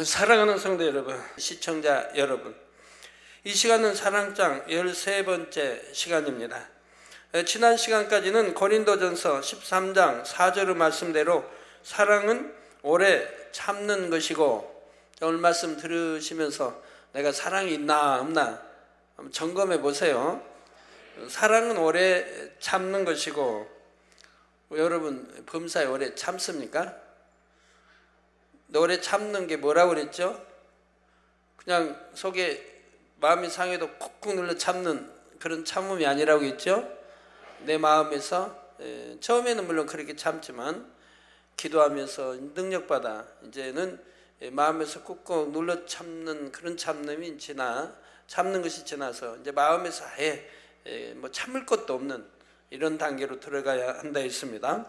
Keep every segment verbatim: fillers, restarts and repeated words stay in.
사랑하는 성도 여러분, 시청자 여러분, 이 시간은 사랑장 열세 번째 시간입니다. 지난 시간까지는 고린도전서 십삼 장 사 절의 말씀대로 사랑은 오래 참는 것이고, 오늘 말씀 들으시면서 내가 사랑이 있나 없나 한번 점검해 보세요. 사랑은 오래 참는 것이고, 여러분 범사에 오래 참습니까? 오래 참는 게 뭐라고 그랬죠? 그냥 속에 마음이 상해도 콕콕 눌러 참는 그런 참음이 아니라고 했죠? 내 마음에서 에, 처음에는 물론 그렇게 참지만 기도하면서 능력받아 이제는 마음에서 꾹꾹 눌러 참는 그런 참음이 지나 참는 것이 지나서 이제 마음에서 아예 에, 뭐 참을 것도 없는 이런 단계로 들어가야 한다 했습니다.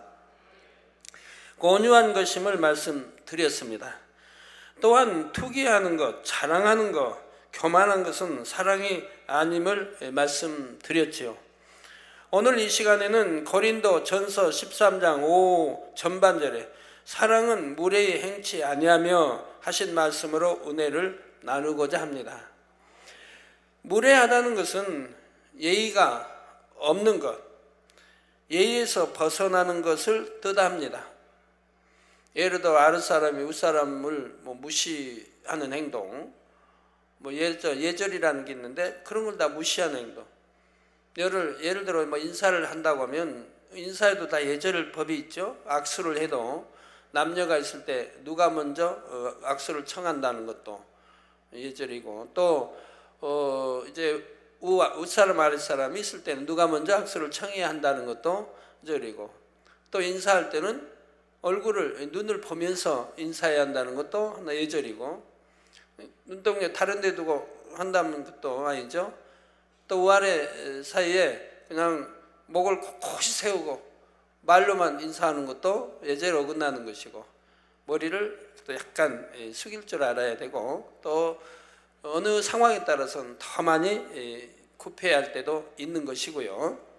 온유한 것임을 말씀드렸습니다. 또한 투기하는 것, 자랑하는 것, 교만한 것은 사랑이 아님을 말씀드렸지요. 오늘 이 시간에는 고린도 전서 십삼 장 오 전반절에 사랑은 무례히 행치 아니하며 하신 말씀으로 은혜를 나누고자 합니다. 무례하다는 것은 예의가 없는 것, 예의에서 벗어나는 것을 뜻합니다. 예를 들어 아랫사람이 윗사람을 뭐 무시하는 행동, 뭐 예절, 예절이라는 게 있는데 그런 걸 다 무시하는 행동. 예를, 예를 들어 뭐 인사를 한다고 하면 인사에도 다 예절 법이 있죠. 악수를 해도 남녀가 있을 때 누가 먼저 어, 악수를 청한다는 것도 예절이고, 또 어, 이제 우, 윗사람 아랫사람이 있을 때는 누가 먼저 악수를 청해야 한다는 것도 예절이고, 또 인사할 때는 얼굴을, 눈을 보면서 인사해야 한다는 것도 하나 예절이고, 눈동자 다른 데 두고 한다면 그것도 아니죠. 또 위아래 사이에 그냥 목을 꼿꼿이 세우고 말로만 인사하는 것도 예절에 어긋나는 것이고, 머리를 또 약간 숙일 줄 알아야 되고, 또 어느 상황에 따라서는 더 많이 굽혀야 할 때도 있는 것이고요.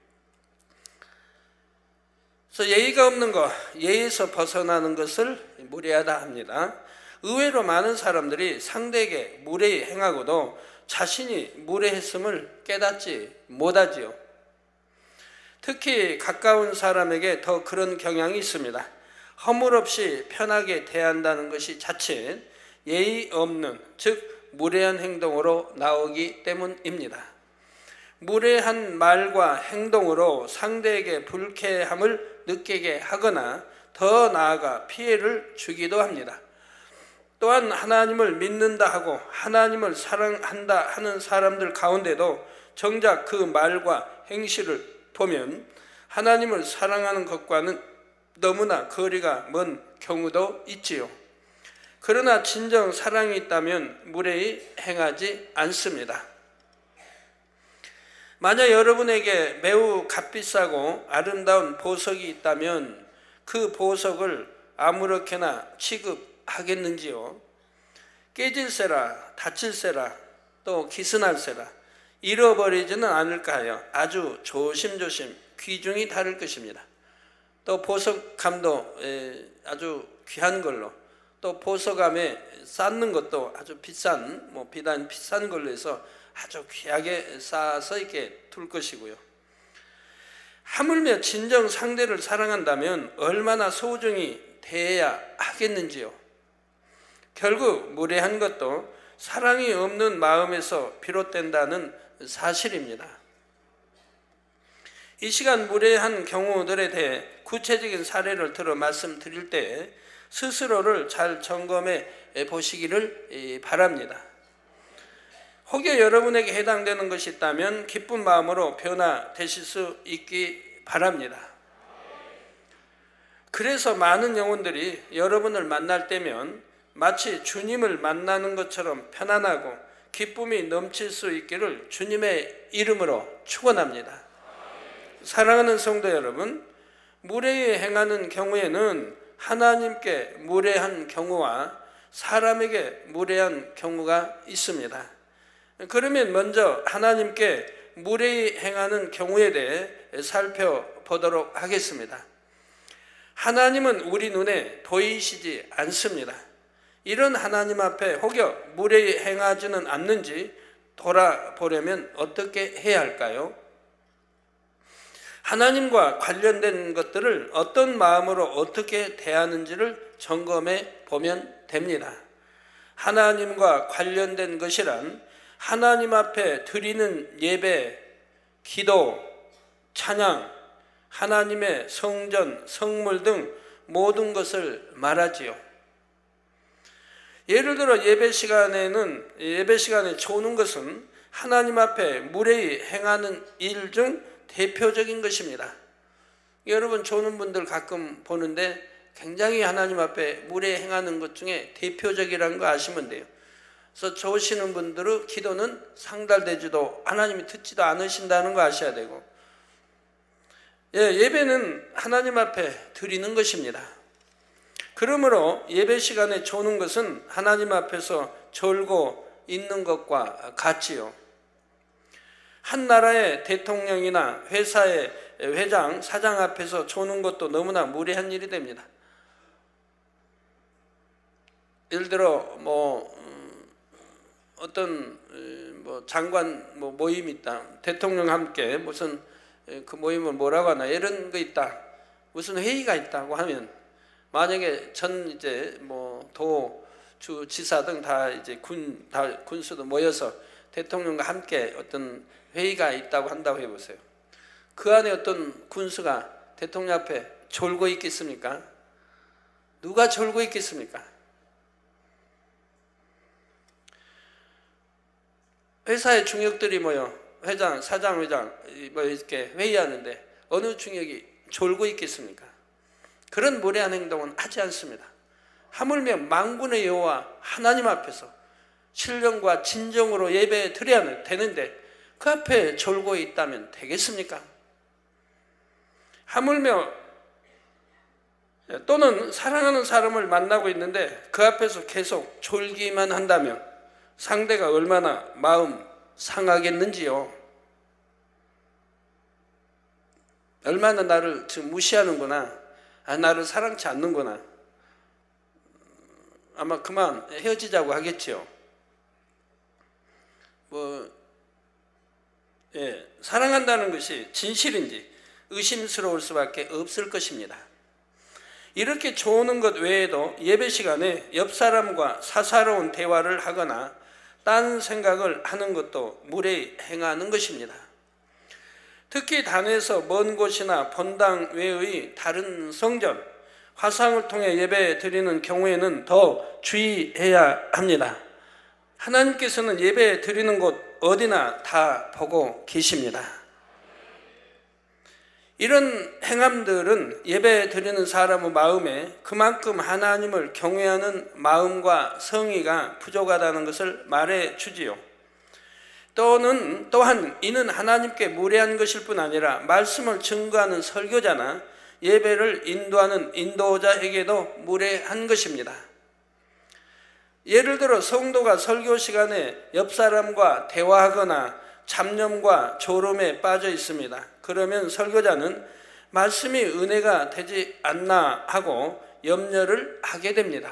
그래서 예의가 없는 것, 예의에서 벗어나는 것을 무례하다 합니다. 의외로 많은 사람들이 상대에게 무례히 행하고도 자신이 무례했음을 깨닫지 못하지요. 특히 가까운 사람에게 더 그런 경향이 있습니다. 허물없이 편하게 대한다는 것이 자칫 예의 없는, 즉 무례한 행동으로 나오기 때문입니다. 무례한 말과 행동으로 상대에게 불쾌함을 느끼게 하거나 더 나아가 피해를 주기도 합니다. 또한 하나님을 믿는다 하고 하나님을 사랑한다 하는 사람들 가운데도 정작 그 말과 행실을 보면 하나님을 사랑하는 것과는 너무나 거리가 먼 경우도 있지요. 그러나 진정 사랑이 있다면 무례히 행하지 않습니다. 만약 여러분에게 매우 값비싸고 아름다운 보석이 있다면 그 보석을 아무렇게나 취급하겠는지요? 깨질세라, 다칠세라, 또 기스날세라 잃어버리지는 않을까요? 아주 조심조심 귀중히 다룰 것입니다. 또 보석감도 아주 귀한 걸로, 또 보석감에 쌓는 것도 아주 비싼, 뭐 비단 비싼 걸로 해서 아주 귀하게 쌓아서 이렇게 둘 것이고요. 하물며 진정 상대를 사랑한다면 얼마나 소중히 대해야 하겠는지요. 결국 무례한 것도 사랑이 없는 마음에서 비롯된다는 사실입니다. 이 시간 무례한 경우들에 대해 구체적인 사례를 들어 말씀드릴 때 스스로를 잘 점검해 보시기를 바랍니다. 혹여 여러분에게 해당되는 것이 있다면 기쁜 마음으로 변화되실 수 있기 바랍니다. 그래서 많은 영혼들이 여러분을 만날 때면 마치 주님을 만나는 것처럼 편안하고 기쁨이 넘칠 수 있기를 주님의 이름으로 축원합니다. 사랑하는 성도 여러분, 무례히 행하는 경우에는 하나님께 무례한 경우와 사람에게 무례한 경우가 있습니다. 그러면 먼저 하나님께 무례히 행하는 경우에 대해 살펴보도록 하겠습니다. 하나님은 우리 눈에 보이시지 않습니다. 이런 하나님 앞에 혹여 무례히 행하지는 않는지 돌아보려면 어떻게 해야 할까요? 하나님과 관련된 것들을 어떤 마음으로 어떻게 대하는지를 점검해 보면 됩니다. 하나님과 관련된 것이란 하나님 앞에 드리는 예배, 기도, 찬양, 하나님의 성전, 성물 등 모든 것을 말하지요. 예를 들어 예배 시간에는 예배 시간에 조는 것은 하나님 앞에 무례히 행하는 일 중 대표적인 것입니다. 여러분 조는 분들 가끔 보는데 굉장히 하나님 앞에 무례히 행하는 것 중에 대표적이라는 거 아시면 돼요. 그래서 조시는 분들의 기도는 상달되지도 하나님이 듣지도 않으신다는 거 아셔야 되고, 예, 예배는 하나님 앞에 드리는 것입니다. 그러므로 예배 시간에 조는 것은 하나님 앞에서 졸고 있는 것과 같지요. 한 나라의 대통령이나 회사의 회장, 사장 앞에서 조는 것도 너무나 무례한 일이 됩니다. 예를 들어 뭐 어떤 뭐 장관 뭐 모임이 있다. 대통령 함께 무슨 그 모임을 뭐라고 하나 이런 거 있다. 무슨 회의가 있다고 하면 만약에 전 이제 뭐 도, 주, 지사 등 다 이제 군, 다 군수도 모여서 대통령과 함께 어떤 회의가 있다고 한다고 해보세요. 그 안에 어떤 군수가 대통령 앞에 졸고 있겠습니까? 누가 졸고 있겠습니까? 회사의 중역들이 모여 회장, 사장, 회장 뭐 이렇게 회의하는데 어느 중역이 졸고 있겠습니까? 그런 무례한 행동은 하지 않습니다. 하물며 만군의 여호와 하나님 앞에서 신령과 진정으로 예배 드려야 되는데 그 앞에 졸고 있다면 되겠습니까? 하물며 또는 사랑하는 사람을 만나고 있는데 그 앞에서 계속 졸기만 한다면 상대가 얼마나 마음 상하겠는지요. 얼마나 나를 지금 무시하는구나, 아, 나를 사랑치 않는구나, 아마 그만 헤어지자고 하겠지요. 뭐 예, 사랑한다는 것이 진실인지 의심스러울 수밖에 없을 것입니다. 이렇게 조는 것 외에도 예배 시간에 옆 사람과 사사로운 대화를 하거나 딴 생각을 하는 것도 무례히 행하는 것입니다. 특히 단에서 먼 곳이나 본당 외의 다른 성전, 화상을 통해 예배 드리는 경우에는 더 주의해야 합니다. 하나님께서는 예배 드리는 곳 어디나 다 보고 계십니다. 이런 행함들은 예배 드리는 사람의 마음에 그만큼 하나님을 경외하는 마음과 성의가 부족하다는 것을 말해 주지요. 또는 또한 이는 하나님께 무례한 것일 뿐 아니라 말씀을 증거하는 설교자나 예배를 인도하는 인도자에게도 무례한 것입니다. 예를 들어 성도가 설교 시간에 옆 사람과 대화하거나 잡념과 졸음에 빠져 있습니다. 그러면 설교자는 말씀이 은혜가 되지 않나 하고 염려를 하게 됩니다.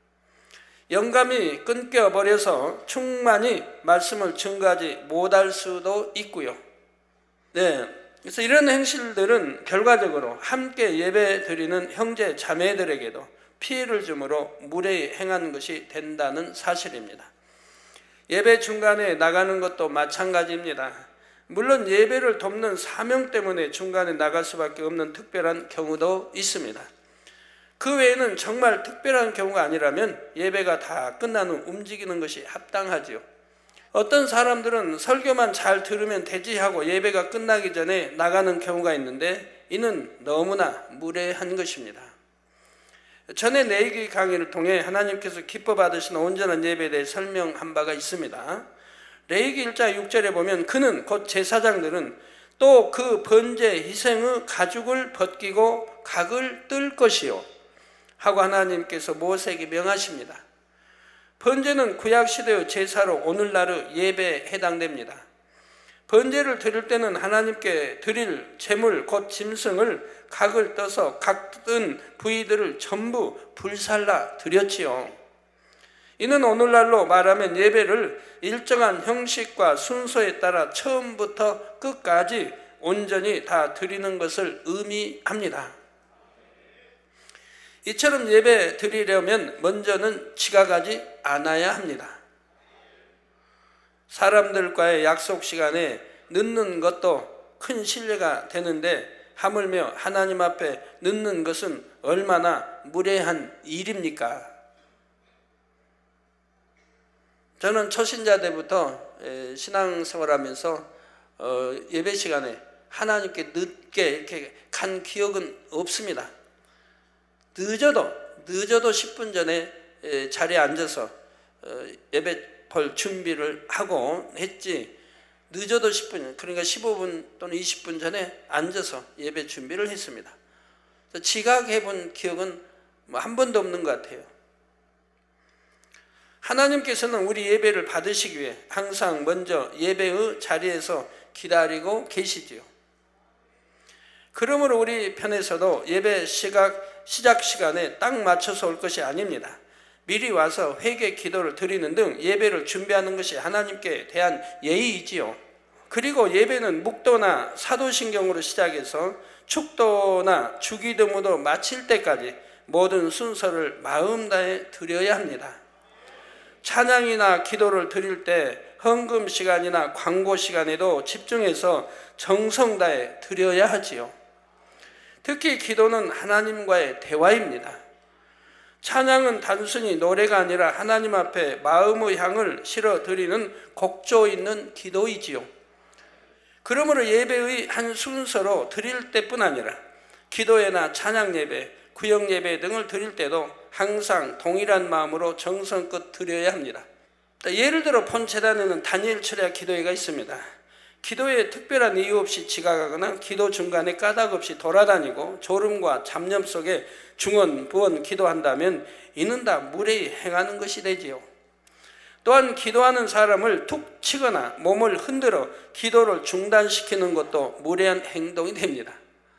영감이 끊겨버려서 충만히 말씀을 증거하지 못할 수도 있고요. 네, 그래서 이런 행실들은 결과적으로 함께 예배 드리는 형제 자매들에게도 피해를 주므로 무례히 행하는 것이 된다는 사실입니다. 예배 중간에 나가는 것도 마찬가지입니다. 물론 예배를 돕는 사명 때문에 중간에 나갈 수밖에 없는 특별한 경우도 있습니다. 그 외에는 정말 특별한 경우가 아니라면 예배가 다 끝난 후 움직이는 것이 합당하지요. 어떤 사람들은 설교만 잘 들으면 되지 하고 예배가 끝나기 전에 나가는 경우가 있는데 이는 너무나 무례한 것입니다. 전에 레위기 강의를 통해 하나님께서 기뻐 받으시는 온전한 예배에 대해 설명한 바가 있습니다. 레위기 일 장 육 절에 보면 그는 곧 제사장들은 또 그 번제 희생의 가죽을 벗기고 각을 뜰 것이요 하고 하나님께서 모세에게 명하십니다. 번제는 구약시대의 제사로 오늘날의 예배에 해당됩니다. 번제를 드릴 때는 하나님께 드릴 제물 곧 짐승을 각을 떠서 각 뜬 부위들을 전부 불살라 드렸지요. 이는 오늘날로 말하면 예배를 일정한 형식과 순서에 따라 처음부터 끝까지 온전히 다 드리는 것을 의미합니다. 이처럼 예배 드리려면 먼저는 지각하지 않아야 합니다. 사람들과의 약속 시간에 늦는 것도 큰 신뢰가 되는데 하물며 하나님 앞에 늦는 것은 얼마나 무례한 일입니까? 저는 초신자 때부터 신앙생활하면서 예배 시간에 하나님께 늦게 이렇게 간 기억은 없습니다. 늦어도 늦어도 십 분 전에 자리에 앉아서 예배 볼 준비를 하고 했지, 늦어도 십 분, 그러니까 십오 분 또는 이십 분 전에 앉아서 예배 준비를 했습니다. 지각해 본 기억은 뭐 한 번도 없는 것 같아요. 하나님께서는 우리 예배를 받으시기 위해 항상 먼저 예배의 자리에서 기다리고 계시지요. 그러므로 우리 편에서도 예배 시각, 시작 시간에 딱 맞춰서 올 것이 아닙니다. 미리 와서 회개 기도를 드리는 등 예배를 준비하는 것이 하나님께 대한 예의이지요. 그리고 예배는 묵도나 사도신경으로 시작해서 축도나 주기도문으로 마칠 때까지 모든 순서를 마음 다해 드려야 합니다. 찬양이나 기도를 드릴 때 헌금 시간이나 광고 시간에도 집중해서 정성 다해 드려야 하지요. 특히 기도는 하나님과의 대화입니다. 찬양은 단순히 노래가 아니라 하나님 앞에 마음의 향을 실어 드리는 곡조 있는 기도이지요. 그러므로 예배의 한 순서로 드릴 때뿐 아니라 기도회나 찬양 예배, 구역 예배 등을 드릴 때도 항상 동일한 마음으로 정성껏 드려야 합니다. 예를 들어 본체단에는 다니엘 철야 기도회가 있습니다. 기도에 특별한 이유 없이 지각하거나 기도 중간에 까닭 없이 돌아다니고 졸음과 잡념 속에 중언, 부언 기도한다면 이는 다 무례히 행하는 것이 되지요. 또한 기도하는 사람을 툭 치거나 몸을 흔들어 기도를 중단시키는 것도 무례한 행동이 됩니다.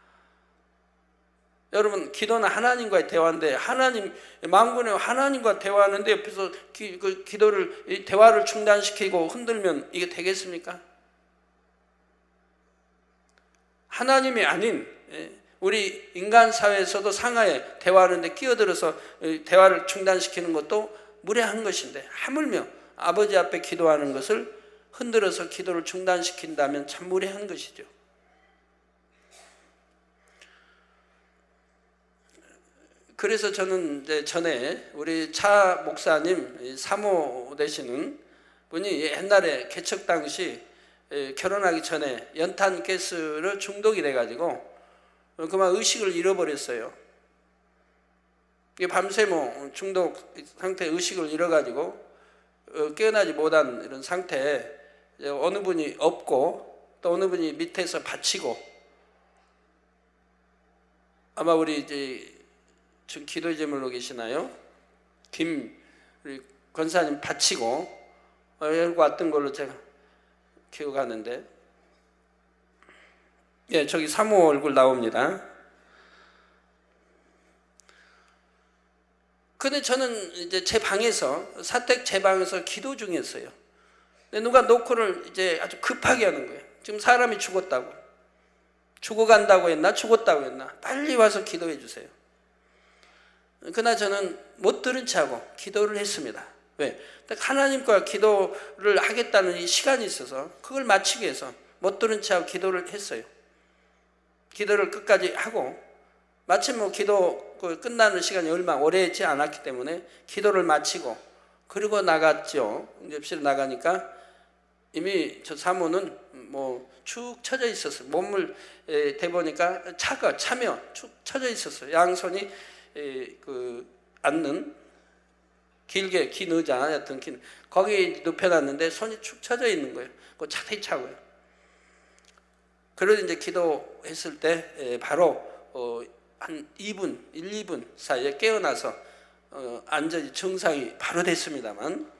여러분, 기도는 하나님과의 대화인데 하나님, 만군의 하나님과 대화하는데 옆에서 기, 그 기도를, 대화를 중단시키고 흔들면 이게 되겠습니까? 하나님이 아닌 우리 인간 사회에서도 상하에 대화하는데 끼어들어서 대화를 중단시키는 것도 무례한 것인데, 하물며 아버지 앞에 기도하는 것을 흔들어서 기도를 중단시킨다면 참 무례한 것이죠. 그래서 저는 이제 전에 우리 차 목사님 사모 되시는 분이 옛날에 개척 당시 결혼하기 전에 연탄 가스를 중독이 돼가지고 그만 의식을 잃어버렸어요. 밤새 뭐 중독 상태 의식을 잃어가지고 깨어나지 못한 이런 상태에 어느 분이 업고 또 어느 분이 밑에서 받치고, 아마 우리 이제 지금 기도 제물로 계시나요? 김 우리 권사님 받치고 열고 왔던 걸로 제가 기억하는데, 예, 저기 사모 얼굴 나옵니다. 근데 저는 이제 제 방에서, 사택 제 방에서 기도 중이었어요. 근데 누가 노크를 이제 아주 급하게 하는 거예요. 지금 사람이 죽었다고. 죽어간다고 했나? 죽었다고 했나? 빨리 와서 기도해 주세요. 그러나 저는 못 들은 채 하고 기도를 했습니다. 왜? 하나님과 기도를 하겠다는 이 시간이 있어서 그걸 마치기 위해서 못 들은 채 하고 기도를 했어요. 기도를 끝까지 하고, 마침 뭐 기도 끝나는 시간이 얼마 오래 있지 않았기 때문에 기도를 마치고 그리고 나갔죠. 응접실에 나가니까 이미 저 사모는 뭐 축 처져 있었어요. 몸을 대보니까 차가 차며 축 처져 있었어요. 양손이 그 앉는 길게 긴 의자, 여튼 긴 거기 눕혀놨는데 손이 축 처져 있는 거예요. 그 자세히 차고요. 그래서 이제 기도했을 때 바로 어 한 이 분, 일, 이 분 사이에 깨어나서 어 안전이 정상이 바로 됐습니다만,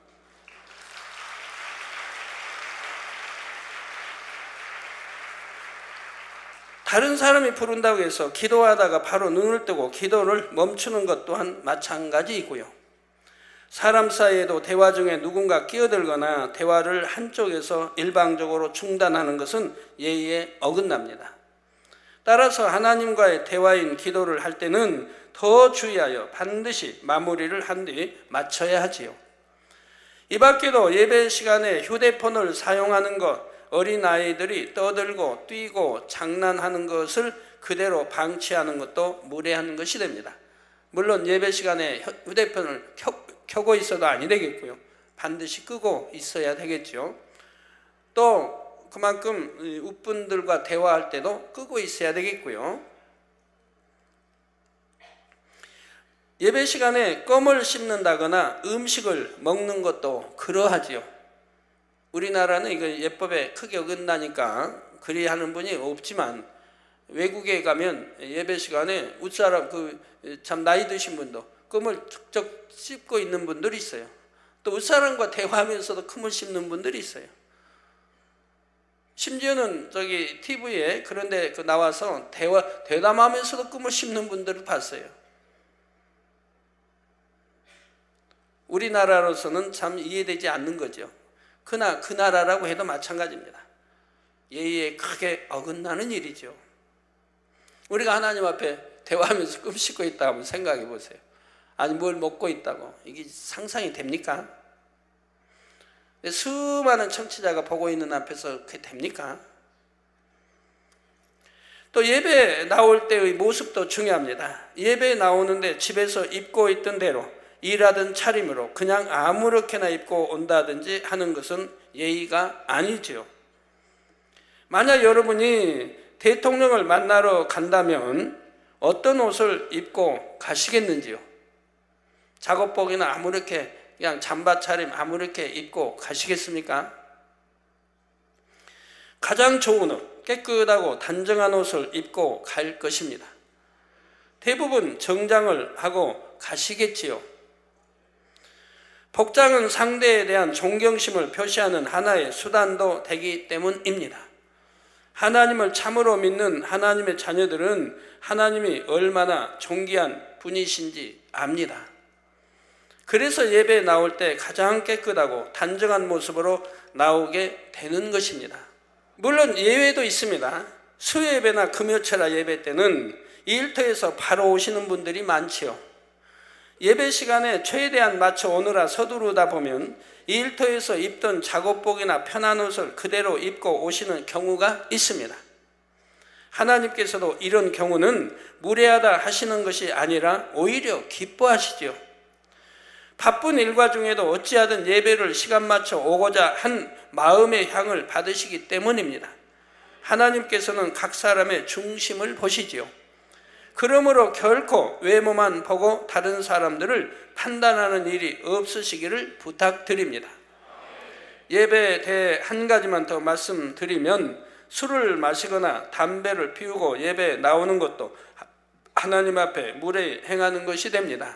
다른 사람이 부른다고 해서 기도하다가 바로 눈을 뜨고 기도를 멈추는 것 또한 마찬가지이고요. 사람 사이에도 대화 중에 누군가 끼어들거나 대화를 한쪽에서 일방적으로 중단하는 것은 예의에 어긋납니다. 따라서 하나님과의 대화인 기도를 할 때는 더 주의하여 반드시 마무리를 한 뒤 마쳐야 하지요. 이 밖에도 예배 시간에 휴대폰을 사용하는 것, 어린아이들이 떠들고 뛰고 장난하는 것을 그대로 방치하는 것도 무례한 것이 됩니다. 물론 예배 시간에 휴대폰을 켜, 켜고 있어도 아니 되겠고요. 반드시 끄고 있어야 되겠죠. 또 그만큼 웃분들과 대화할 때도 끄고 있어야 되겠고요. 예배 시간에 껌을 씹는다거나 음식을 먹는 것도 그러하지요. 우리나라는 이거 예법에 크게 어긋나니까 그리 하는 분이 없지만 외국에 가면 예배 시간에 웃사람 그 참 나이 드신 분도 껌을 쩍쩍 씹고 있는 분들이 있어요. 또 웃사람과 대화하면서도 껌을 씹는 분들이 있어요. 심지어는 저기 티비에 그런데 그 나와서 대화 대담하면서도 껌을 씹는 분들을 봤어요. 우리나라로서는 참 이해되지 않는 거죠. 그나 그 나라라고 해도 마찬가지입니다. 예의에 크게 어긋나는 일이죠. 우리가 하나님 앞에 대화하면서 껌 씹고 있다고 한번 생각해 보세요. 아니 뭘 먹고 있다고. 이게 상상이 됩니까? 수많은 청취자가 보고 있는 앞에서 그게 됩니까? 또 예배 나올 때의 모습도 중요합니다. 예배 나오는데 집에서 입고 있던 대로 일하던 차림으로 그냥 아무렇게나 입고 온다든지 하는 것은 예의가 아니지요. 만약 여러분이 대통령을 만나러 간다면 어떤 옷을 입고 가시겠는지요? 작업복이나 아무렇게 그냥 잠바 차림 아무렇게 입고 가시겠습니까? 가장 좋은 옷, 깨끗하고 단정한 옷을 입고 갈 것입니다. 대부분 정장을 하고 가시겠지요. 복장은 상대에 대한 존경심을 표시하는 하나의 수단도 되기 때문입니다. 하나님을 참으로 믿는 하나님의 자녀들은 하나님이 얼마나 존귀한 분이신지 압니다. 그래서 예배에 나올 때 가장 깨끗하고 단정한 모습으로 나오게 되는 것입니다. 물론 예외도 있습니다. 수요예배나 금요철야 예배 때는 일터에서 바로 오시는 분들이 많지요. 예배 시간에 최대한 맞춰 오느라 서두르다 보면 일터에서 입던 작업복이나 편한 옷을 그대로 입고 오시는 경우가 있습니다. 하나님께서도 이런 경우는 무례하다 하시는 것이 아니라 오히려 기뻐하시지요. 바쁜 일과 중에도 어찌하든 예배를 시간 맞춰 오고자 한 마음의 향을 받으시기 때문입니다. 하나님께서는 각 사람의 중심을 보시지요. 그러므로 결코 외모만 보고 다른 사람들을 판단하는 일이 없으시기를 부탁드립니다. 예배에 대해 한 가지만 더 말씀드리면 술을 마시거나 담배를 피우고 예배에 나오는 것도 하나님 앞에 무례히 행하는 것이 됩니다.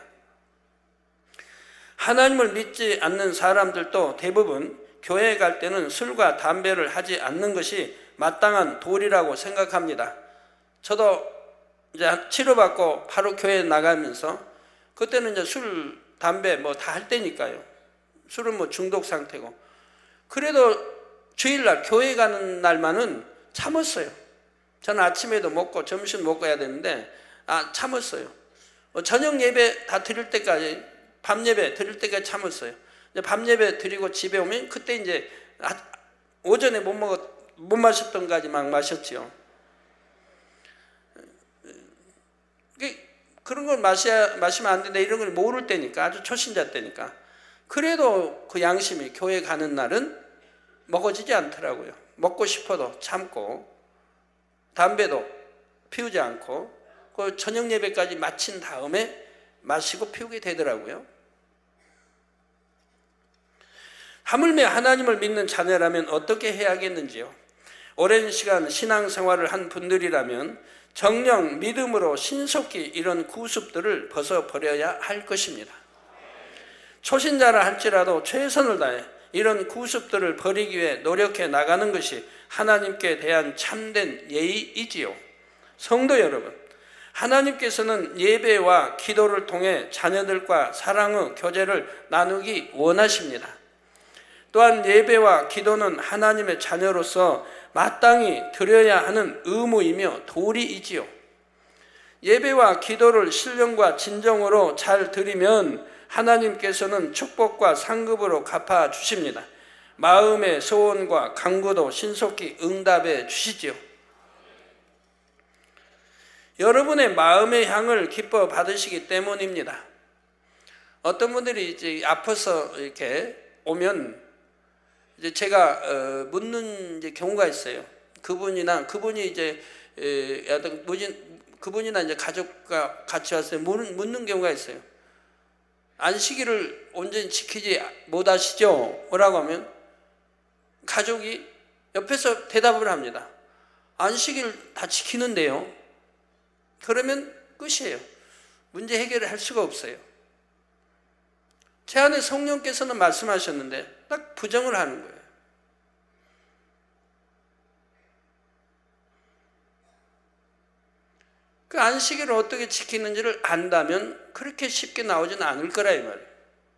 하나님을 믿지 않는 사람들도 대부분 교회에 갈 때는 술과 담배를 하지 않는 것이 마땅한 도리라고 생각합니다. 저도 이제 치료받고 바로 교회에 나가면서 그때는 이제 술, 담배 뭐 다 할 때니까요. 술은 뭐 중독 상태고. 그래도 주일날 교회 가는 날만은 참았어요. 저는 아침에도 먹고 점심 먹고 해야 되는데 아 참았어요. 저녁 예배 다 드릴 때까지 밤 예배 드릴 때까지 참았어요. 밤 예배 드리고 집에 오면 그때 이제 오전에 못 먹었 못 마셨던 까지 막 마셨지요. 그런 걸 마셔야, 마시면 안 된다 이런 걸 모를 때니까 아주 초신자 때니까 그래도 그 양심이 교회 가는 날은 먹어지지 않더라고요. 먹고 싶어도 참고 담배도 피우지 않고 그 저녁 예배까지 마친 다음에 마시고 피우게 되더라고요. 하물며 하나님을 믿는 자녀라면 어떻게 해야겠는지요? 오랜 시간 신앙생활을 한 분들이라면 정령 믿음으로 신속히 이런 구습들을 벗어버려야 할 것입니다. 초신자라 할지라도 최선을 다해 이런 구습들을 버리기 위해 노력해 나가는 것이 하나님께 대한 참된 예의이지요. 성도 여러분, 하나님께서는 예배와 기도를 통해 자녀들과 사랑의 교제를 나누기 원하십니다. 또한 예배와 기도는 하나님의 자녀로서 마땅히 드려야 하는 의무이며 도리이지요. 예배와 기도를 신령과 진정으로 잘 드리면 하나님께서는 축복과 상급으로 갚아 주십니다. 마음의 소원과 간구도 신속히 응답해 주시지요. 여러분의 마음의 향을 기뻐 받으시기 때문입니다. 어떤 분들이 이제 아파서 이렇게 오면 이제 제가 어, 묻는 이제 경우가 있어요. 그분이나 그분이 이제 에, 어떤 무진 그분이나 이제 가족과 같이 와서 묻는, 묻는 경우가 있어요. 안식일을 온전히 지키지 못하시죠? 뭐라고 하면 가족이 옆에서 대답을 합니다. 안식일 다 지키는데요. 그러면 끝이에요. 문제 해결을 할 수가 없어요. 제 안에 성령께서는 말씀하셨는데 딱 부정을 하는 거예요. 그 안식일을 어떻게 지키는지를 안다면 그렇게 쉽게 나오지는 않을 거라 이 말이에요.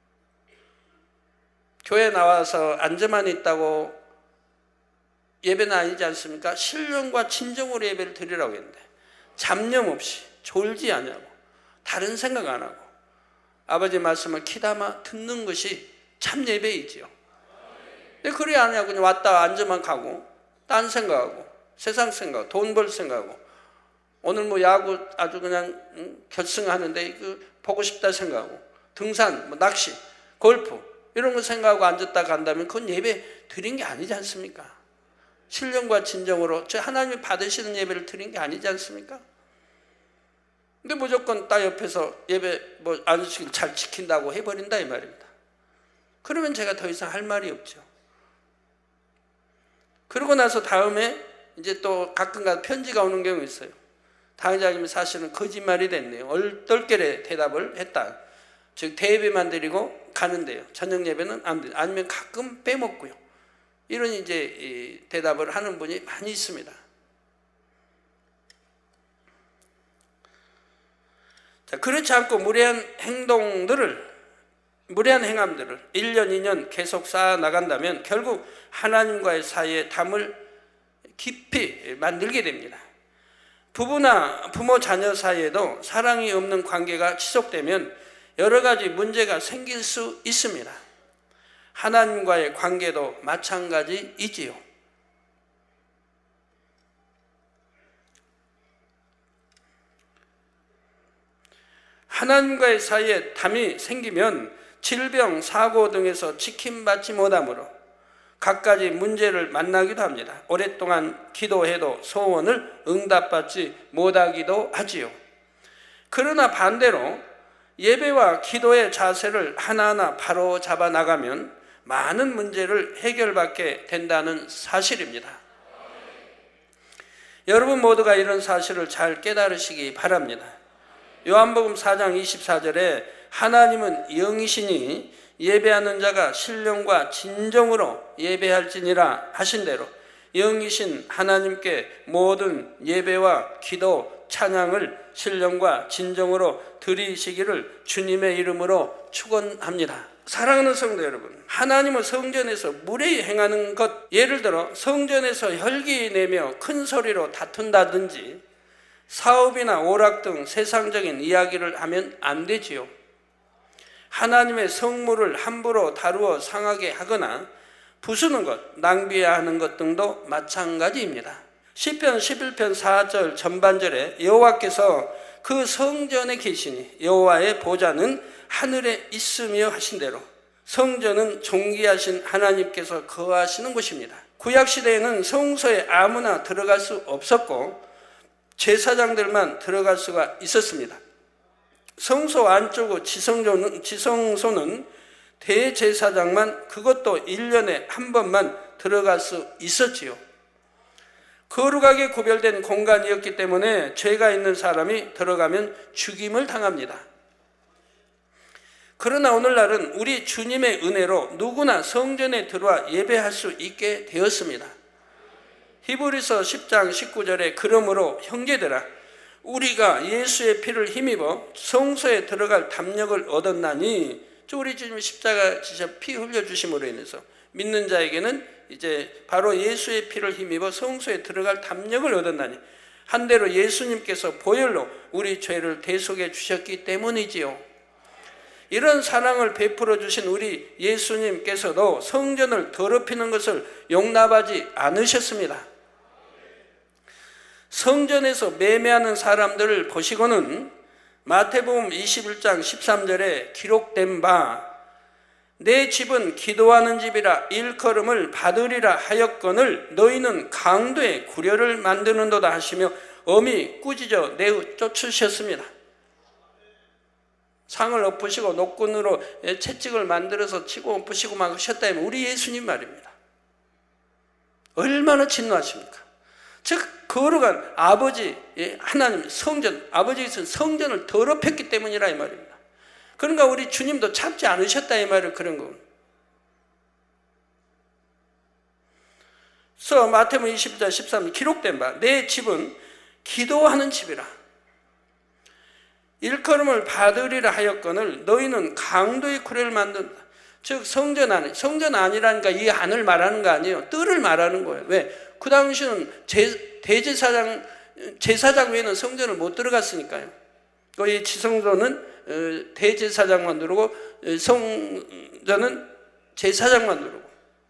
교회 나와서 앉아만 있다고 예배는 아니지 않습니까? 신령과 진정으로 예배를 드리라고 했는데 잡념 없이 졸지 않냐고 다른 생각 안 하고 아버지 말씀을 귀담아 듣는 것이 참 예배이지요. 근데 그래 안 하고 그냥 왔다 앉아만 가고 딴 생각하고 세상 생각, 돈 벌 생각하고 오늘 뭐 야구 아주 그냥 응? 결승하는데 그 보고 싶다 생각하고 등산, 뭐 낚시, 골프 이런 거 생각하고 앉았다 간다면 그건 예배 드린 게 아니지 않습니까? 신령과 진정으로 저 하나님이 받으시는 예배를 드린 게 아니지 않습니까? 근데 무조건 딱 옆에서 예배 뭐 안식일 잘 지킨다고 해버린다 이 말입니다. 그러면 제가 더 이상 할 말이 없죠. 그러고 나서 다음에 이제 또 가끔가다 편지가 오는 경우 있어요. 당회장님이 사실은 거짓말이 됐네요. 얼떨결에 대답을 했다. 즉 대예배만 드리고 가는데요. 저녁 예배는 안 돼요. 아니면 가끔 빼먹고요. 이런 이제 대답을 하는 분이 많이 있습니다. 자, 그렇지 않고 무례한 행동들을, 무례한 행함들을 일 년, 이 년 계속 쌓아 나간다면 결국 하나님과의 사이에 담을 깊이 만들게 됩니다. 부부나 부모 자녀 사이에도 사랑이 없는 관계가 지속되면 여러 가지 문제가 생길 수 있습니다. 하나님과의 관계도 마찬가지이지요. 하나님과의 사이에 담이 생기면 질병, 사고 등에서 지킴받지 못하므로 갖가지 문제를 만나기도 합니다. 오랫동안 기도해도 소원을 응답받지 못하기도 하지요. 그러나 반대로 예배와 기도의 자세를 하나하나 바로 잡아 나가면 많은 문제를 해결받게 된다는 사실입니다. 여러분 모두가 이런 사실을 잘 깨달으시기 바랍니다. 요한복음 사 장 이십사 절에 하나님은 영이시니 예배하는 자가 신령과 진정으로 예배할지니라 하신 대로 영이신 하나님께 모든 예배와 기도, 찬양을 신령과 진정으로 드리시기를 주님의 이름으로 축원합니다. 사랑하는 성도 여러분, 하나님은 성전에서 무례히 행하는 것, 예를 들어 성전에서 혈기 내며 큰 소리로 다툰다든지 사업이나 오락 등 세상적인 이야기를 하면 안 되지요. 하나님의 성물을 함부로 다루어 상하게 하거나 부수는 것, 낭비하는 것 등도 마찬가지입니다. 시편 십일 편 사 절 전반절에 여호와께서 그 성전에 계시니 여호와의 보좌는 하늘에 있으며 하신 대로 성전은 존귀하신 하나님께서 거하시는 곳입니다. 구약시대에는 성소에 아무나 들어갈 수 없었고 제사장들만 들어갈 수가 있었습니다. 성소 안쪽의 지성소는, 지성소는 대제사장만 그것도 일 년에 한 번만 들어갈 수 있었지요. 거룩하게 구별된 공간이었기 때문에 죄가 있는 사람이 들어가면 죽임을 당합니다. 그러나 오늘날은 우리 주님의 은혜로 누구나 성전에 들어와 예배할 수 있게 되었습니다. 히브리서 십 장 십구 절에 그러므로 형제들아 우리가 예수의 피를 힘입어 성소에 들어갈 담력을 얻었나니, 우리 주님이 십자가 지셔 피 흘려주심으로 인해서 믿는 자에게는 이제 바로 예수의 피를 힘입어 성소에 들어갈 담력을 얻었나니, 한대로 예수님께서 보혈로 우리 죄를 대속해 주셨기 때문이지요. 이런 사랑을 베풀어 주신 우리 예수님께서도 성전을 더럽히는 것을 용납하지 않으셨습니다. 성전에서 매매하는 사람들을 보시고는 마태복음 이십일 장 십삼 절에 기록된 바 내 집은 기도하는 집이라 일컬음을 받으리라 하였거늘 너희는 강도의 구려를 만드는도다 하시며 엄히 꾸짖어 내어 쫓으셨습니다. 상을 엎으시고 노끈으로 채찍을 만들어서 치고 엎으시고 막 하셨다면 우리 예수님 말입니다. 얼마나 진노하십니까? 즉 거룩한 아버지 하나님 성전, 아버지께서는 성전을 더럽혔기 때문이라 이 말입니다. 그러니까 우리 주님도 참지 않으셨다 이 말을 그런 겁니다. 그래서 마태복음 이십일 장 십삼 절 기록된 바 내 집은 기도하는 집이라 일컬음을 받으리라 하였거늘 너희는 강도의 구례를 만든다. 즉 성전 안에, 성전 안이라니까 이 안을 말하는 거 아니에요. 뜰을 말하는 거예요. 왜? 그 당시는 제, 대제사장 제사장 외에는 성전을 못 들어갔으니까요. 이 지성소는 대제사장만 누르고 성전은 제사장만 누르고.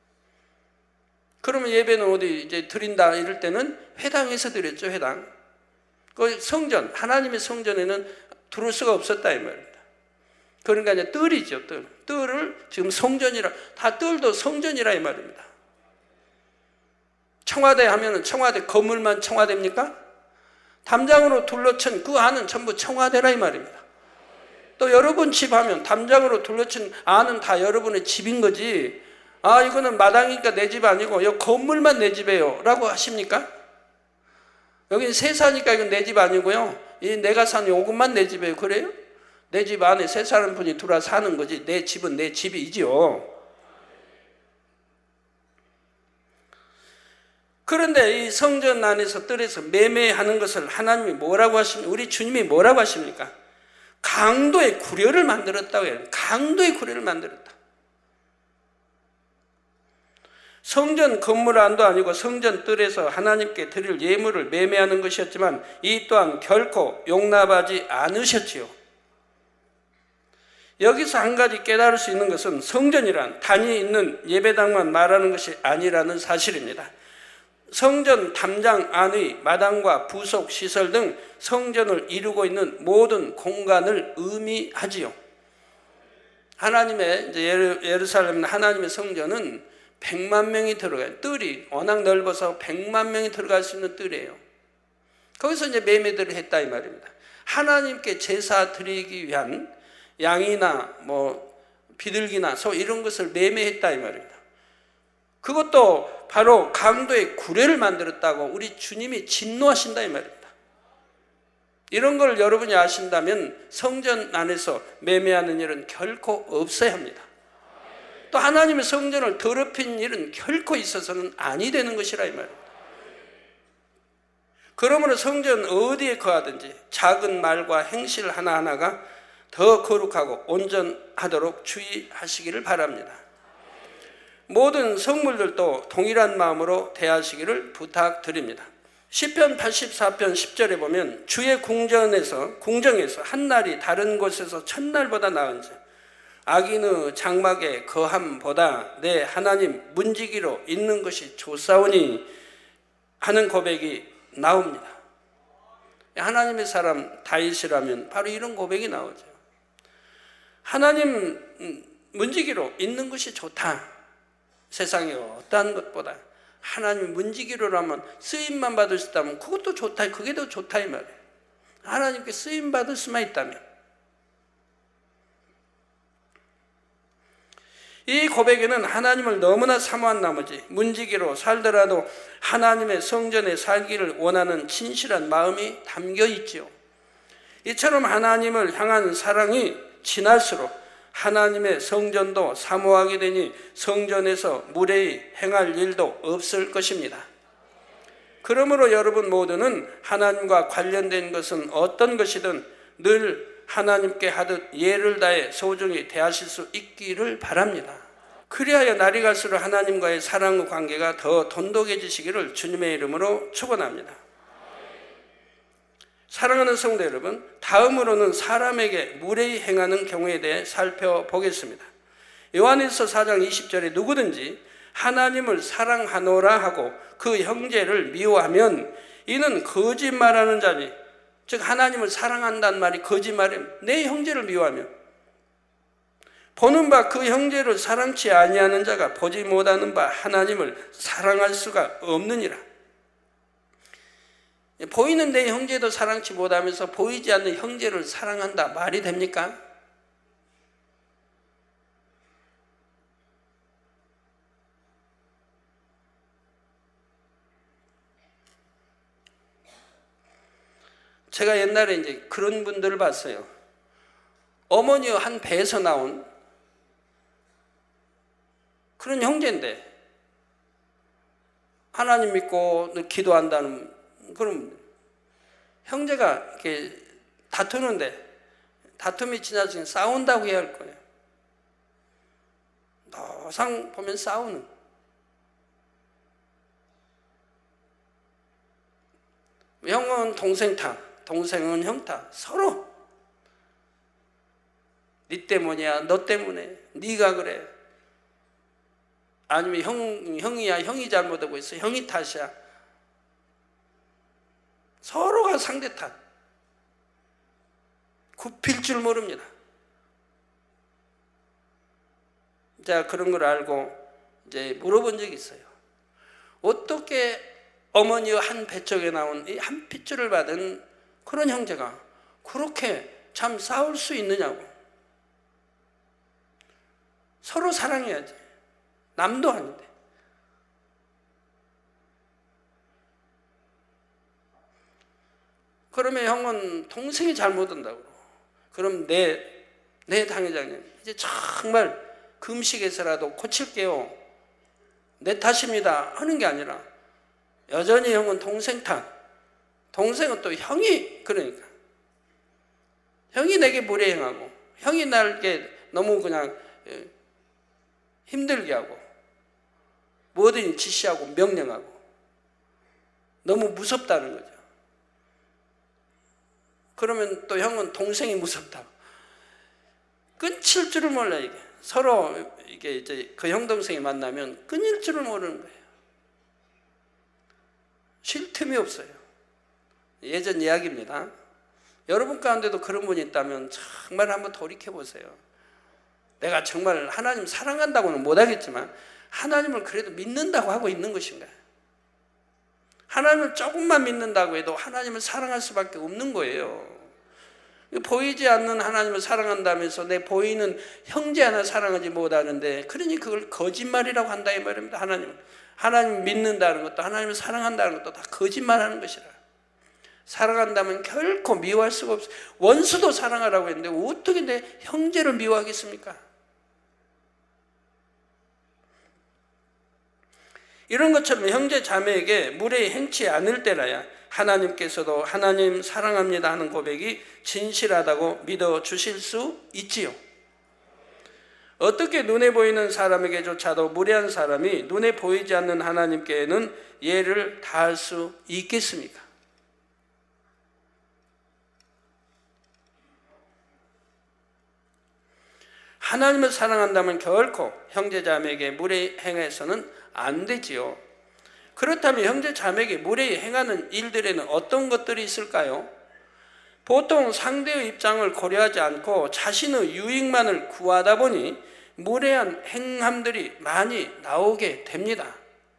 그러면 예배는 어디 이제 드린다 이럴 때는 회당에서 드렸죠. 회당. 그 성전, 하나님의 성전에는 들어올 수가 없었다 이 말입니다. 그러니까 이제 뜰이죠. 뜰. 뜰을 지금 성전이라, 다 뜰도 성전이라 이 말입니다. 청와대 하면은 청와대 건물만 청와대입니까? 담장으로 둘러친 그 안은 전부 청와대라 이 말입니다. 또 여러분 집 하면 담장으로 둘러친 안은 다 여러분의 집인 거지, 아 이거는 마당이니까 내 집 아니고 이 건물만 내 집이에요 라고 하십니까? 여기는 세사니까 이건 내 집 아니고요, 이 내가 사는 요것만 내 집이에요. 그래요? 내 집 안에 세 사람 분이 들어와 사는 거지 내 집은 내 집이지요. 그런데 이 성전 안에서 뜰에서 매매하는 것을 하나님이 뭐라고 하십니까? 우리 주님이 뭐라고 하십니까? 강도의 구려를 만들었다고 해요. 강도의 구려를 만들었다. 성전 건물 안도 아니고 성전 뜰에서 하나님께 드릴 예물을 매매하는 것이었지만 이 또한 결코 용납하지 않으셨지요. 여기서 한 가지 깨달을 수 있는 것은 성전이란 단위 있는 예배당만 말하는 것이 아니라는 사실입니다. 성전 담장 안의 마당과 부속 시설 등 성전을 이루고 있는 모든 공간을 의미하지요. 하나님의 이제 예루살렘 하나님의 성전은 백만 명이 들어가요. 뜰이 워낙 넓어서 백만 명이 들어갈 수 있는 뜰이에요. 거기서 이제 매매들을 했다 이 말입니다. 하나님께 제사 드리기 위한 양이나 뭐 비둘기나 소 이런 것을 매매했다 이 말입니다. 그것도 바로 강도의 구례를 만들었다고 우리 주님이 진노하신다 이 말입니다. 이런 걸 여러분이 아신다면 성전 안에서 매매하는 일은 결코 없어야 합니다. 또 하나님의 성전을 더럽힌 일은 결코 있어서는 아니 되는 것이라 이 말입니다. 그러므로 성전 어디에 거하든지 작은 말과 행실 하나하나가 더 거룩하고 온전하도록 주의하시기를 바랍니다. 모든 성물들도 동일한 마음으로 대하시기를 부탁드립니다. 시편 팔십사 편 십 절에 보면 주의 궁전에서 궁정에서 한 날이 다른 곳에서 첫날보다 나은지 악인의 장막에 거함보다 내 하나님 문지기로 있는 것이 좋사오니 하는 고백이 나옵니다. 하나님의 사람 다윗이라면 바로 이런 고백이 나오죠. 하나님 문지기로 있는 것이 좋다. 세상에 어떠한 것보다 하나님 문지기로라면 쓰임만 받을 수 있다면 그것도 좋다. 그게 더 좋다 이 말이에요. 하나님께 쓰임 받을 수만 있다면. 이 고백에는 하나님을 너무나 사모한 나머지 문지기로 살더라도 하나님의 성전에 살기를 원하는 진실한 마음이 담겨 있지요. 이처럼 하나님을 향한 사랑이 진할수록 하나님의 성전도 사모하게 되니 성전에서 무례히 행할 일도 없을 것입니다. 그러므로 여러분 모두는 하나님과 관련된 것은 어떤 것이든 늘 하나님께 하듯 예를 다해 소중히 대하실 수 있기를 바랍니다. 그리하여 날이 갈수록 하나님과의 사랑의 관계가 더 돈독해지시기를 주님의 이름으로 축원합니다. 사랑하는 성도 여러분, 다음으로는 사람에게 무례히 행하는 경우에 대해 살펴보겠습니다. 요한일서 사 장 이십 절에 누구든지 하나님을 사랑하노라 하고 그 형제를 미워하면 이는 거짓말하는 자니, 즉 하나님을 사랑한다는 말이 거짓말이에요. 내 형제를 미워하면 보는 바 그 형제를 사랑치 아니하는 자가 보지 못하는 바 하나님을 사랑할 수가 없느니라. 보이는 내 형제도 사랑치 못하면서 보이지 않는 형제를 사랑한다 말이 됩니까? 제가 옛날에 이제 그런 분들을 봤어요. 어머니 한 배에서 나온 그런 형제인데 하나님 믿고 기도한다는 그런 형제가 이렇게 다투는데 다툼이 지나치면 싸운다고 해야 할 거예요. 항상 보면 싸우는. 형은 동생 탓, 동생은 형 탓. 서로 네 때문이야, 너 때문에, 네가 그래. 아니면 형, 형이야, 형이 잘못하고 있어, 형이 탓이야. 서로가 상대 탓. 굽힐 줄 모릅니다. 제가 그런 걸 알고 이제 물어본 적이 있어요. 어떻게 어머니와 한 배쪽에 나온 이 한 핏줄을 받은 그런 형제가 그렇게 참 싸울 수 있느냐고. 서로 사랑해야지. 남도 아닌데. 그러면 형은 동생이 잘못한다고. 그럼 내, 내 당회장님, 이제 정말 금식에서라도 고칠게요. 내 탓입니다. 하는 게 아니라 여전히 형은 동생 탓. 동생은 또 형이, 그러니까. 형이 내게 무례행하고, 형이 나에게 너무 그냥 힘들게 하고, 뭐든 지시하고 명령하고, 너무 무섭다는 거죠. 그러면 또 형은 동생이 무섭다. 끊칠 줄을 몰라, 이게. 서로 이게 이제 그 형 동생이 만나면 끊일 줄을 모르는 거예요. 쉴 틈이 없어요. 예전 이야기입니다. 여러분 가운데도 그런 분이 있다면 정말 한번 돌이켜 보세요. 내가 정말 하나님 사랑한다고는 못하겠지만 하나님을 그래도 믿는다고 하고 있는 것인가? 하나님을 조금만 믿는다고 해도 하나님을 사랑할 수밖에 없는 거예요. 보이지 않는 하나님을 사랑한다면서 내 보이는 형제 하나 사랑하지 못하는데, 그러니 그걸 거짓말이라고 한다 이 말입니다. 하나님을 하나님을 믿는다는 것도 하나님을 사랑한다는 것도 다 거짓말하는 것이라. 사랑한다면 결코 미워할 수가 없어요. 원수도 사랑하라고 했는데 어떻게 내 형제를 미워하겠습니까? 이런 것처럼 형제 자매에게 무례히 행치 않을 때라야 하나님께서도 하나님 사랑합니다 하는 고백이 진실하다고 믿어주실 수 있지요. 어떻게 눈에 보이는 사람에게조차도 무례한 사람이 눈에 보이지 않는 하나님께는 예를 다할 수 있겠습니까? 하나님을 사랑한다면 결코 형제자매에게 무례히 행해서는 안 되지요. 그렇다면 형제자매에게 무례히 행하는 일들에는 어떤 것들이 있을까요? 보통 상대의 입장을 고려하지 않고 자신의 유익만을 구하다 보니 무례한 행함들이 많이 나오게 됩니다.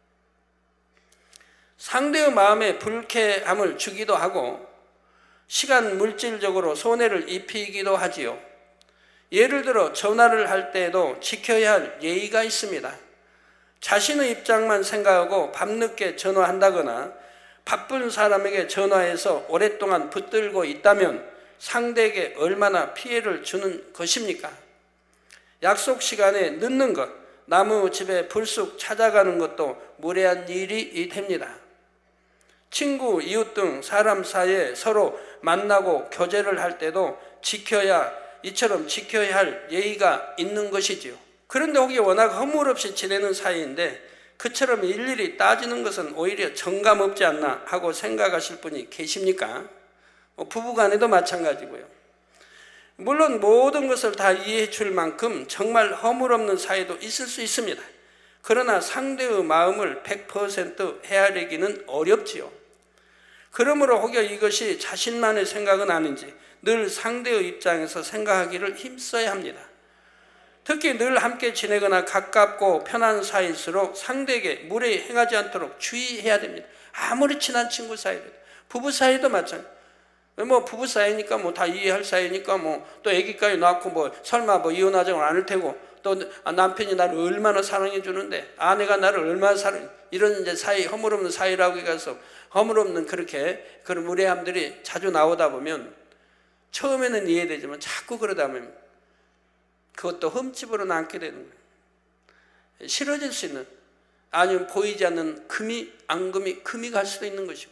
상대의 마음에 불쾌함을 주기도 하고 시간 물질적으로 손해를 입히기도 하지요. 예를 들어 전화를 할 때에도 지켜야 할 예의가 있습니다. 자신의 입장만 생각하고 밤늦게 전화한다거나 바쁜 사람에게 전화해서 오랫동안 붙들고 있다면 상대에게 얼마나 피해를 주는 것입니까? 약속 시간에 늦는 것, 남의 집에 불쑥 찾아가는 것도 무례한 일이 됩니다. 친구, 이웃 등 사람 사이에 서로 만나고 교제를 할 때도 지켜야, 이처럼 지켜야 할 예의가 있는 것이지요. 그런데 혹이 워낙 허물없이 지내는 사이인데 그처럼 일일이 따지는 것은 오히려 정감 없지 않나 하고 생각하실 분이 계십니까? 뭐 부부간에도 마찬가지고요. 물론 모든 것을 다 이해해 줄 만큼 정말 허물없는 사이도 있을 수 있습니다. 그러나 상대의 마음을 백 퍼센트 헤아리기는 어렵지요. 그러므로 혹여 이것이 자신만의 생각은 아닌지 늘 상대의 입장에서 생각하기를 힘써야 합니다. 특히 늘 함께 지내거나 가깝고 편한 사이일수록 상대에게 무례히 행하지 않도록 주의해야 됩니다. 아무리 친한 친구 사이도, 부부 사이도 마찬가지. 뭐 부부 사이니까 뭐 다 이해할 사이니까 뭐 또 아기까지 낳고 뭐 설마 뭐 이혼하자고 안 할 테고 또 남편이 나를 얼마나 사랑해 주는데 아내가 나를 얼마나 사랑해, 이런 이제 사이, 허물없는 사이라고 해서 허물없는 그렇게 그런 무례함들이 자주 나오다 보면 처음에는 이해되지만 자꾸 그러다 보면 그것도 흠집으로 남게 되는 거예요. 싫어질 수 있는, 아니면 보이지 않는 금이, 앙금이, 금이 갈 수도 있는 것이고요.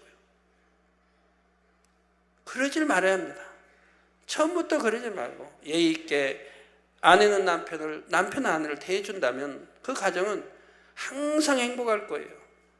그러질 말아야 합니다. 처음부터 그러지 말고 예의 있게 아내는 남편을, 남편은 아내를 대해준다면 그 가정은 항상 행복할 거예요.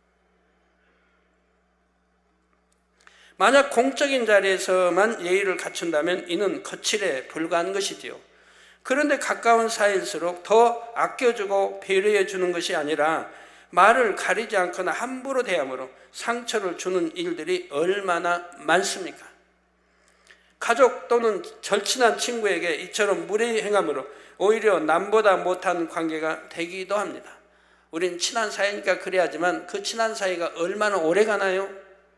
만약 공적인 자리에서만 예의를 갖춘다면 이는 거칠에 불과한 것이지요. 그런데 가까운 사이일수록 더 아껴주고 배려해 주는 것이 아니라 말을 가리지 않거나 함부로 대함으로 상처를 주는 일들이 얼마나 많습니까? 가족 또는 절친한 친구에게 이처럼 무례히 행함으로 오히려 남보다 못한 관계가 되기도 합니다. 우린 친한 사이니까 그래야지만 그 친한 사이가 얼마나 오래 가나요?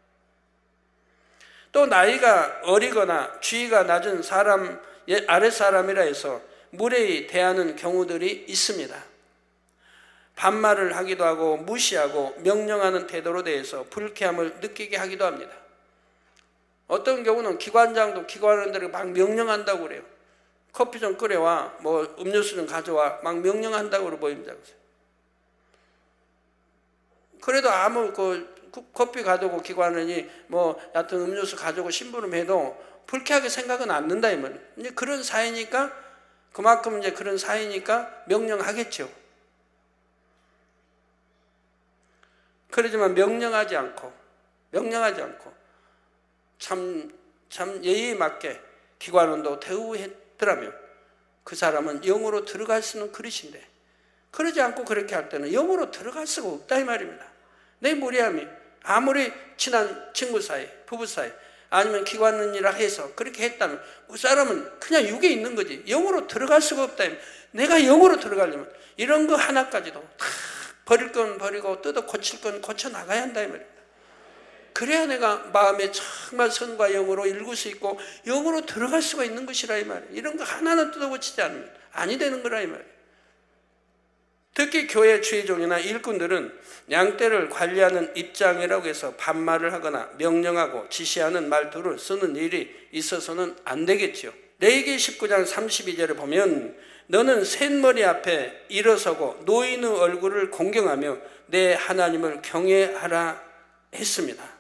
또 나이가 어리거나 지위가 낮은 사람, 아래 사람이라 해서 무례히 대하는 경우들이 있습니다. 반말을 하기도 하고 무시하고 명령하는 태도로 대해서 불쾌함을 느끼게 하기도 합니다. 어떤 경우는 기관장도 기관원들에게 막 명령한다고 그래요. 커피 좀 끓여와, 뭐 음료수 좀 가져와, 막 명령한다고 그러고 모임장. 그래도 아무 그 커피 가져오고 기관원이 뭐 여하튼 음료수 가져오고 심부름해도 불쾌하게 생각은 않는다 이 말이에요. 이제 그런 사이니까, 그만큼 이제 그런 사이니까 명령하겠죠. 그러지만 명령하지 않고, 명령하지 않고 참, 참 예의에 맞게 기관원도 대우했더라면 그 사람은 영으로 들어갈 수는 그릇인데, 그러지 않고 그렇게 할 때는 영으로 들어갈 수가 없다 이 말입니다. 내 무례함이 아무리 친한 친구 사이, 부부 사이, 아니면 기관원이라 해서 그렇게 했다면 그 사람은 그냥 육에 있는 거지 영으로 들어갈 수가 없다. 내가 영으로 들어가려면 이런 거 하나까지도 다 버릴 건 버리고 뜯어 고칠 건 고쳐 나가야 한다 이 말입니다. 그래야 내가 마음에 정말 선과 영으로 읽을 수 있고 영으로 들어갈 수가 있는 것이라 이 말이에요. 이런 거 하나는 뜯어 고치지 않으면 아니 되는 거라 이 말이에요. 특히 교회 주의종이나 일꾼들은 양떼를 관리하는 입장이라고 해서 반말을 하거나 명령하고 지시하는 말투를 쓰는 일이 있어서는 안 되겠죠. 레위기 십구 장 삼십이 절에 보면 너는 셋머리 앞에 일어서고 노인의 얼굴을 공경하며 내 하나님을 경외하라 했습니다.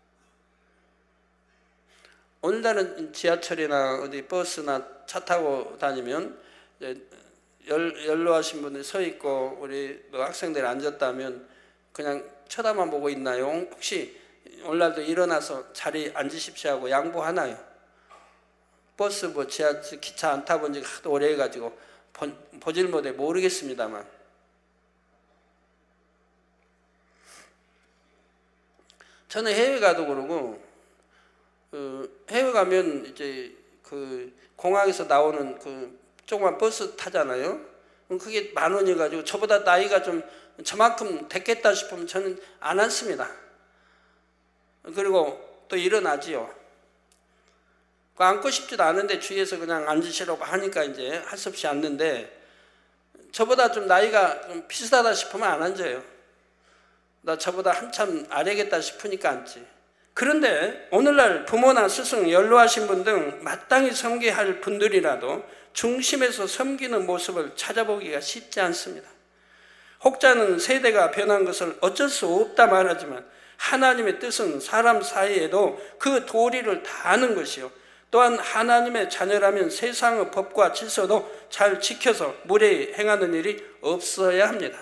오늘날은 지하철이나 어디 버스나 차 타고 다니면 연, 연로하신 분들이 서 있고 우리 뭐 학생들이 앉았다면 그냥 쳐다만 보고 있나요? 혹시 오늘날도 일어나서 자리 앉으십시오 하고 양보하나요? 버스 뭐 지하철 기차 안 타본 지가 하도 오래 해가지고 보질 못해 모르겠습니다만 저는 해외 가도 그러고 그 해외 가면 이제 그 공항에서 나오는 그 조그만 버스 타잖아요. 그게 만 원이가지고 저보다 나이가 좀 저만큼 됐겠다 싶으면 저는 안 앉습니다. 그리고 또 일어나지요. 앉고 싶지도 않은데 주위에서 그냥 앉으시라고 하니까 이제 할 수 없이 앉는데 저보다 좀 나이가 좀 비슷하다 싶으면 안 앉아요. 나 저보다 한참 아래겠다 싶으니까 앉지. 그런데 오늘날 부모나 스승, 연로하신 분 등 마땅히 섬겨야 할 분들이라도 중심에서 섬기는 모습을 찾아보기가 쉽지 않습니다. 혹자는 세대가 변한 것을 어쩔 수 없다 말하지만 하나님의 뜻은 사람 사이에도 그 도리를 다 아는 것이요. 또한 하나님의 자녀라면 세상의 법과 질서도 잘 지켜서 무례히 행하는 일이 없어야 합니다.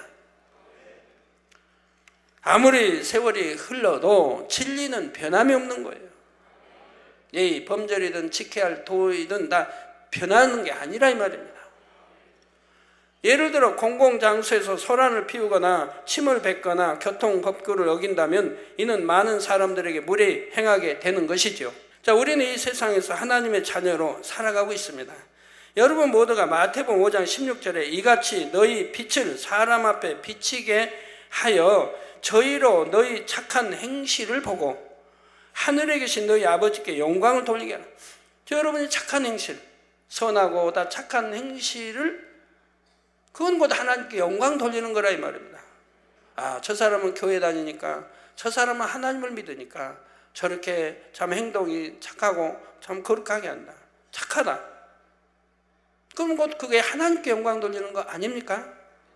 아무리 세월이 흘러도 진리는 변함이 없는 거예요. 예의, 범절이든 지켜야 할 도이든 다 변하는 게 아니라 이 말입니다. 예를 들어 공공장소에서 소란을 피우거나 침을 뱉거나 교통법규를 어긴다면 이는 많은 사람들에게 무례히 행하게 되는 것이죠. 자, 우리는 이 세상에서 하나님의 자녀로 살아가고 있습니다. 여러분 모두가 마태복음 오 장 십육 절에 이같이 너희 빛을 사람 앞에 비치게 하여 저희로 너희 착한 행실을 보고 하늘에 계신 너희 아버지께 영광을 돌리게 하라. 저 여러분이 착한 행실, 선하고 다 착한 행실을 그건 곧 하나님께 영광 돌리는 거라 이 말입니다. 아, 저 사람은 교회 다니니까, 저 사람은 하나님을 믿으니까 저렇게 참 행동이 착하고 참 거룩하게 한다. 착하다. 그럼 곧 그게 하나님께 영광 돌리는 거 아닙니까?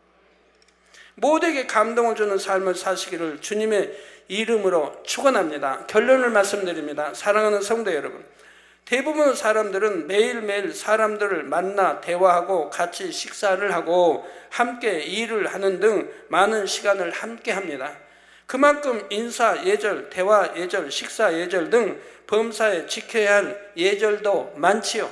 모두에게 감동을 주는 삶을 사시기를 주님의 이름으로 축원합니다. 결론을 말씀드립니다. 사랑하는 성도 여러분, 대부분의 사람들은 매일매일 사람들을 만나 대화하고 같이 식사를 하고 함께 일을 하는 등 많은 시간을 함께 합니다. 그만큼 인사 예절, 대화 예절, 식사 예절 등 범사에 지켜야 할 예절도 많지요.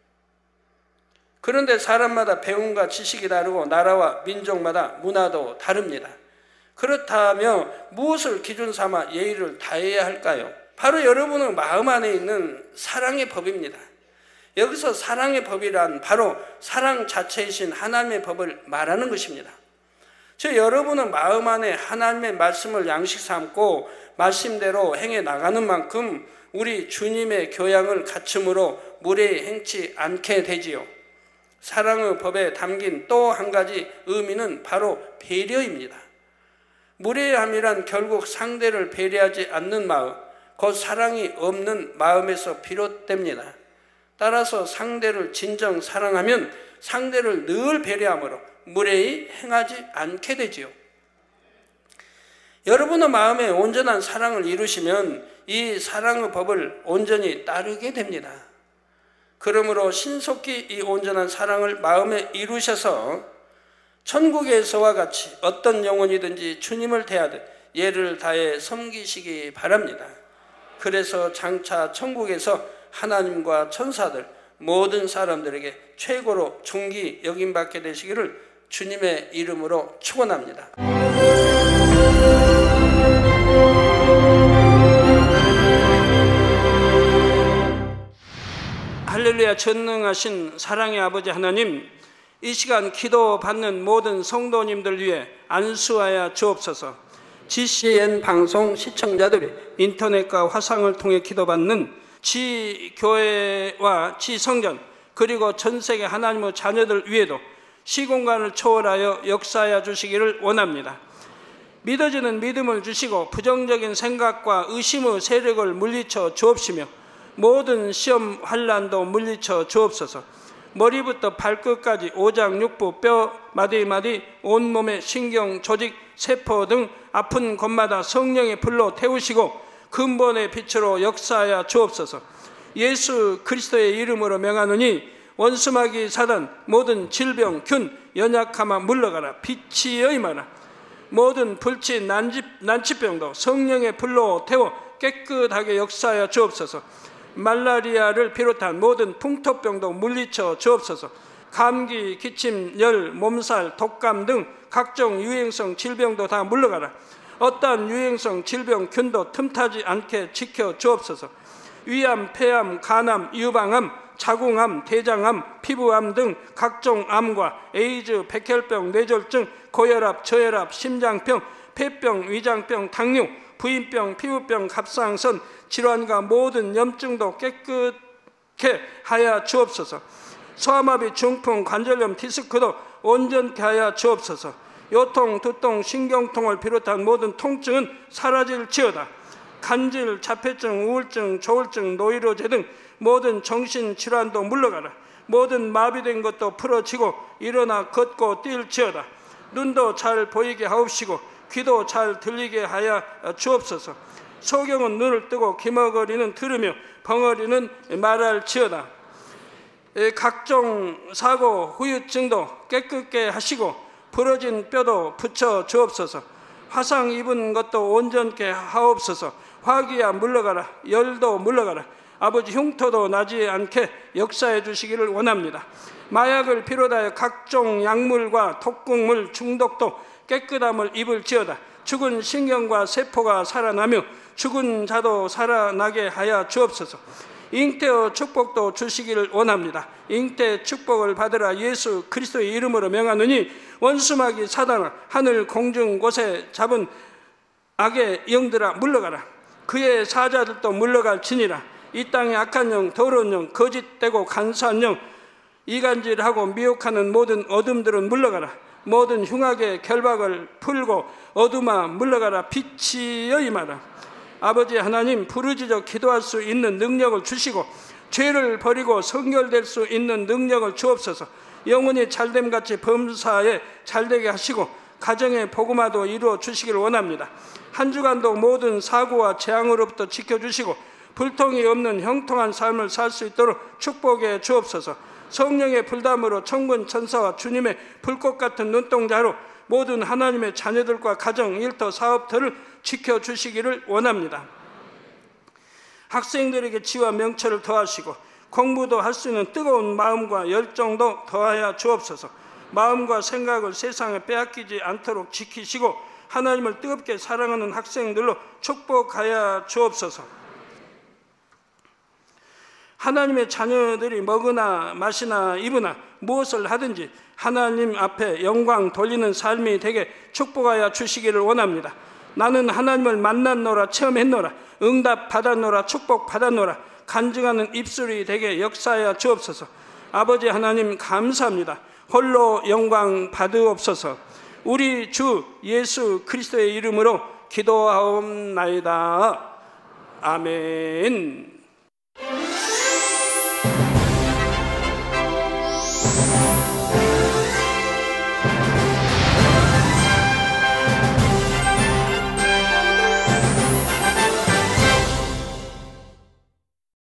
그런데 사람마다 배움과 지식이 다르고 나라와 민족마다 문화도 다릅니다. 그렇다면 무엇을 기준 삼아 예의를 다해야 할까요? 바로 여러분의 마음 안에 있는 사랑의 법입니다. 여기서 사랑의 법이란 바로 사랑 자체이신 하나님의 법을 말하는 것입니다. 저 여러분의 마음 안에 하나님의 말씀을 양식 삼고 말씀대로 행해 나가는 만큼 우리 주님의 교양을 갖춤으로 무례히 행치 않게 되지요. 사랑의 법에 담긴 또 한 가지 의미는 바로 배려입니다. 무례함이란 결국 상대를 배려하지 않는 마음, 곧 사랑이 없는 마음에서 비롯됩니다. 따라서 상대를 진정 사랑하면 상대를 늘 배려함으로 무례히 행하지 않게 되지요. 여러분의 마음에 온전한 사랑을 이루시면 이 사랑의 법을 온전히 따르게 됩니다. 그러므로 신속히 이 온전한 사랑을 마음에 이루셔서 천국에서와 같이 어떤 영혼이든지 주님을 대하듯 예를 다해 섬기시기 바랍니다. 그래서 장차 천국에서 하나님과 천사들 모든 사람들에게 최고로 존귀 여김받게 되시기를 주님의 이름으로 축원합니다. 할렐루야. 전능하신 사랑의 아버지 하나님, 이 시간 기도 받는 모든 성도님들 위해 안수하여 주옵소서. 지씨엔 방송 시청자들이 인터넷과 화상을 통해 기도받는 지교회와 지성전 그리고 전세계 하나님의 자녀들 위에도 시공간을 초월하여 역사하여 주시기를 원합니다. 믿어지는 믿음을 주시고 부정적인 생각과 의심의 세력을 물리쳐 주옵시며 모든 시험 환난도 물리쳐 주옵소서. 머리부터 발끝까지 오장육부, 뼈, 마디마디, 온몸의 신경, 조직, 세포 등 아픈 곳마다 성령의 불로 태우시고 근본의 빛으로 역사하여 주옵소서. 예수 그리스도의 이름으로 명하노니 원수마귀 사단 모든 질병, 균, 연약함아 물러가라. 빛이여 임하라. 모든 불치, 난치, 난치병도 성령의 불로 태워 깨끗하게 역사하여 주옵소서. 말라리아를 비롯한 모든 풍토병도 물리쳐 주옵소서. 감기, 기침, 열, 몸살, 독감 등 각종 유행성 질병도 다 물러가라. 어떠한 유행성 질병, 균도 틈타지 않게 지켜 주옵소서. 위암, 폐암, 간암, 유방암, 자궁암, 대장암, 피부암 등 각종 암과 에이즈, 백혈병, 뇌졸중, 고혈압, 저혈압, 심장병, 폐병, 위장병, 당뇨, 부인병, 피부병, 갑상선, 질환과 모든 염증도 깨끗게 하여 주옵소서. 소아마비, 중풍, 관절염, 디스크도 온전케 하여 주옵소서. 요통, 두통, 신경통을 비롯한 모든 통증은 사라질지어다. 간질, 자폐증, 우울증, 조울증, 노이로제 등 모든 정신질환도 물러가라. 모든 마비된 것도 풀어지고 일어나 걷고 뛸지어다. 눈도 잘 보이게 하옵시고 귀도 잘 들리게 하여 주옵소서. 소경은 눈을 뜨고 기머거리는 들으며 벙어리는 말할지어다. 각종 사고 후유증도 깨끗게 하시고 부러진 뼈도 붙여 주옵소서. 화상 입은 것도 온전케 하옵소서. 화기야 물러가라. 열도 물러가라. 아버지 흉터도 나지 않게 역사해 주시기를 원합니다. 마약을 비롯하여 각종 약물과 독극물 중독도 깨끗함을 입을지어다. 죽은 신경과 세포가 살아나며 죽은 자도 살아나게 하여 주옵소서. 잉태의 축복도 주시기를 원합니다. 잉태 축복을 받으라. 예수 그리스도의 이름으로 명하노니 원수마귀 사단아 하늘 공중 곳에 잡은 악의 영들아 물러가라. 그의 사자들도 물러갈지니라. 이 땅의 악한 영, 더러운 영, 거짓되고 간사한 영, 이간질하고 미혹하는 모든 어둠들은 물러가라. 모든 흉악의 결박을 풀고 어둠아 물러가라. 빛이여 임하라. 아버지 하나님, 부르짖어 기도할 수 있는 능력을 주시고 죄를 버리고 성결될 수 있는 능력을 주옵소서. 영혼이 잘됨같이 범사에 잘되게 하시고 가정의 복음화도 이루어 주시기를 원합니다. 한 주간도 모든 사고와 재앙으로부터 지켜주시고 불통이 없는 형통한 삶을 살 수 있도록 축복해 주옵소서. 성령의 불담으로 천군 천사와 주님의 불꽃 같은 눈동자로 모든 하나님의 자녀들과 가정, 일터, 사업터를 지켜주시기를 원합니다. 학생들에게 지혜와 명철을 더하시고 공부도 할 수 있는 뜨거운 마음과 열정도 더하여 주옵소서. 마음과 생각을 세상에 빼앗기지 않도록 지키시고 하나님을 뜨겁게 사랑하는 학생들로 축복하여 주옵소서. 하나님의 자녀들이 먹으나 마시나 입으나 무엇을 하든지 하나님 앞에 영광 돌리는 삶이 되게 축복하여 주시기를 원합니다. 나는 하나님을 만났노라, 체험했노라, 응답 받았노라, 축복 받았노라, 간증하는 입술이 되게 역사하여 주옵소서. 아버지 하나님 감사합니다. 홀로 영광 받으옵소서. 우리 주 예수 그리스도의 이름으로 기도하옵나이다. 아멘.